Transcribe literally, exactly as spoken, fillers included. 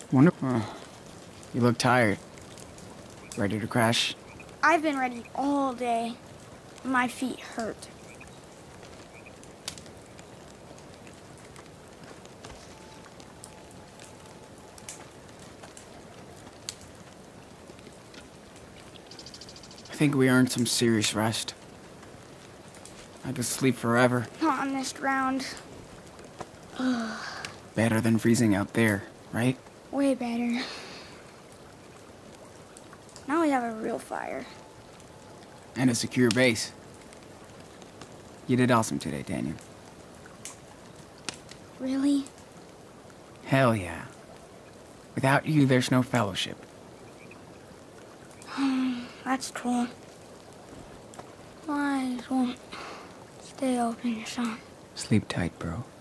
Wonderful. Oh, you look tired. Ready to crash? I've been ready all day. My feet hurt. I think we earned some serious rest. I could sleep forever. Not on this ground. Better than freezing out there, right? Way better. Now we have a real fire. And a secure base. You did awesome today, Daniel. Really? Hell yeah. Without you, there's no fellowship. That's cool. Eyes won't stay open, son. Sleep tight, bro.